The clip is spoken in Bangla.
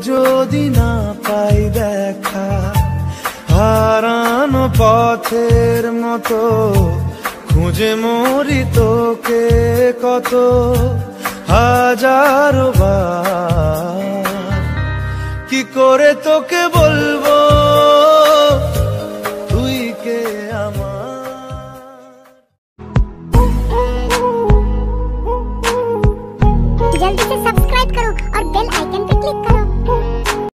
যদি না পাই দেখা, হারানো পথের মতো খুঁজে মরি তোকে কত হাজারো বার। কি করে তোকে